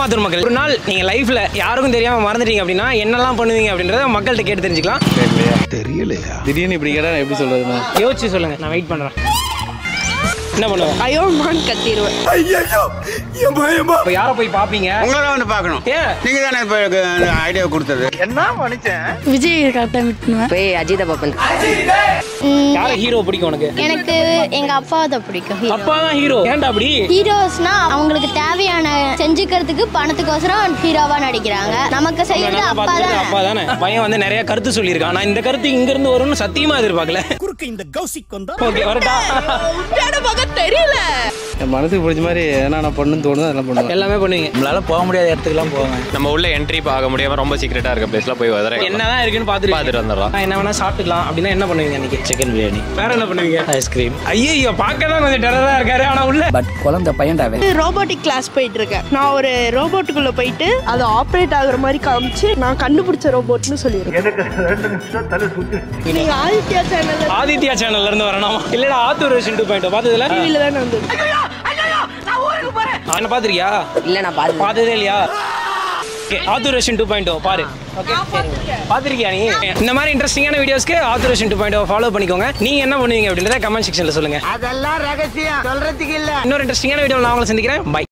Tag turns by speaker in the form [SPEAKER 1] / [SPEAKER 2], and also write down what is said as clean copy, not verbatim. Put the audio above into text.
[SPEAKER 1] ஏமாத்தூர் மக்கள், ஒரு நாள் நீங்க லைஃப்ல யாருக்கும் தெரியாம மறந்துட்டீங்க அப்படின்னா என்னெல்லாம் பண்ணுவீங்க அப்படின்றத மக்கள்கிட்ட கேட்டு தெரிஞ்சுக்கலாம்.
[SPEAKER 2] தெரியலையா? திடீர்னு இப்படி கேட்டா எப்படி சொல்றதுன்னா
[SPEAKER 1] யோசிச்சு சொல்லுங்க, நான் வெயிட் பண்றேன். என்ன பண்ணுவேன்?
[SPEAKER 3] ஐயோ மான் கத்திடுவேன்.
[SPEAKER 1] இப்போ யாரை போய் பாப்பீங்க?
[SPEAKER 4] உங்களை வந்து பார்க்கணும்.
[SPEAKER 1] ஏன்?
[SPEAKER 4] நீங்க தானே இப்போ ஐடியா கொடுத்தது.
[SPEAKER 2] என்ன மனுஷன்?
[SPEAKER 3] விஜய் கரெக்டா விட்டுனுவேன். போய் அஜித பாப்பன்.
[SPEAKER 1] யார ஹீரோ பிடிக்கும் உனக்கு?
[SPEAKER 5] எனக்கு எங்க அப்பா தான் பிடிக்கும்.
[SPEAKER 1] அப்பா தான் ஹீரோ. ஏன்டா அப்படி?
[SPEAKER 5] ஹீரோஸ்னா அவங்களுக்கு தேவையான செஞ்சுக்கிறதுக்கு பணத்துக்கோசரம் ஹீரோவா நடிக்கிறாங்க. நமக்கு செய்யறது அப்பா தானே. பையன் வந்து நிறைய கருத்து சொல்லியிருக்கான். நான் இந்த கருத்து இங்க இருந்து வரும்னு சத்தியமா எதிர்பார்க்கல. குறுக்கு இந்த கௌசிக் வந்தா ஓகே வரட்டா.
[SPEAKER 3] தெரியல.
[SPEAKER 2] என் மனசுக்கு பிடிச்ச மாதிரி என்ன நான் பண்ணணும்னு தோணுதோ அதெல்லாம் பண்ணுவேன்.
[SPEAKER 1] எல்லாமே பண்ணுவீங்க.
[SPEAKER 6] நம்மளால போக முடியாத இடத்துக்குலாம் போவாங்க.
[SPEAKER 7] நம்ம உள்ள என்ட்ரி பார்க்க முடியாம ரொம்ப சீக்கிரட்டா இருக்க பிளேஸ்ல போய் வர
[SPEAKER 1] என்னதான் இருக்குன்னு பார்த்துட்டு வந்துடலாம். என்ன வேணா சாப்பிட்டுக்கலாம் அப்படின்னா என்ன பண்ணுவீங்க அன்னைக்கு?
[SPEAKER 6] சிக்கன் பிரியாணி.
[SPEAKER 1] வேற என்ன பண்ணுவீங்க?
[SPEAKER 6] ஐஸ்கிரீம்.
[SPEAKER 1] ஐயோ பார்க்க தான் கொஞ்சம் டெரரா இருக்காரு, ஆனா உள்ள
[SPEAKER 6] பட் குழந்தை பையன்டாவே.
[SPEAKER 3] ரோபோட்டிக் கிளாஸ் போயிட்டு இருக்கேன். நான் ஒரு ரோபோட்டுக்குள்ள போயிட்டு அது ஆப்ரேட் ஆகுற மாதிரி காமிச்சு நான் கண்டுபிடிச்ச ரோபோட்னு சொல்லிடுறேன். நீங்க ஆதித்யா சேனல்ல
[SPEAKER 1] இருந்து வரணும். இல்லடா ஆத்தூர் வெர்ஷன் 2.0 பார்த்ததுல
[SPEAKER 3] டிவில தான் வந்து.
[SPEAKER 1] என்ன பாத்துறியா?
[SPEAKER 3] இல்ல நான்
[SPEAKER 1] பார்த்ததே இல்லையா? ஆத்தூர் வெர்ஷன் 2.0 பாரு. ஓகே பாத்திருக்கியா நீ? இந்த மாதிரி இன்ட்ரெஸ்டிங்கான வீடியோஸ்க்கு ஆத்தூர் வெர்ஷன் 2.0 ஃபாலோ பண்ணிக்கோங்க. நீங்க என்ன பண்ணுவீங்க அப்படின்றத கமெண்ட் செக்ஷன்ல சொல்லுங்க.
[SPEAKER 4] அதெல்லாம் ரகசியம் சொல்றதுக்கு இல்ல.
[SPEAKER 1] இன்னொரு இன்ட்ரெஸ்டிங்கான வீடியோல நான் உங்களை சந்திக்கிறேன். பை.